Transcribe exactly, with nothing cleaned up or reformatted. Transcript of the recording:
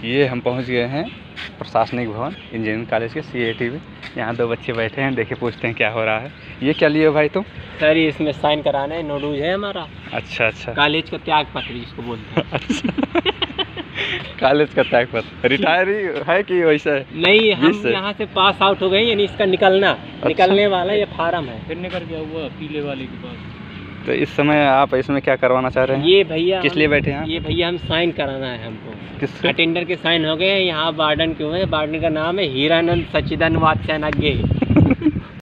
ये हम पहुंच गए हैं प्रशासनिक भवन इंजीनियरिंग कॉलेज के सी ए टी में। यहाँ दो बच्चे बैठे हैं, देखिए पूछते हैं क्या हो रहा है। ये क्या लिए हो भाई तुम? सर इसमें साइन कराना है, नोडूज है हमारा। अच्छा अच्छा, कॉलेज का त्याग पत्र जिसको बोलते हैं। अच्छा कॉलेज का त्याग पत्र, रिटायर है कि वैसा है? नहीं, हम यहाँ से पास आउट हो गए, यानी इसका निकलना अच्छा। निकलने वाला ये फार्म है। फिर निकल गया हुआ पीले वाले के पास। तो इस समय आप इसमें क्या करवाना चाह रहे हैं? ये भैया किस लिए बैठे हैं? ये भैया हम साइन कराना है हमको। किस अटेंडर के साइन हो गए हैं। यहाँ वार्डन क्यों है? वार्डन का नाम है हीरानंद सच्चिदानंद वात्स्यायन।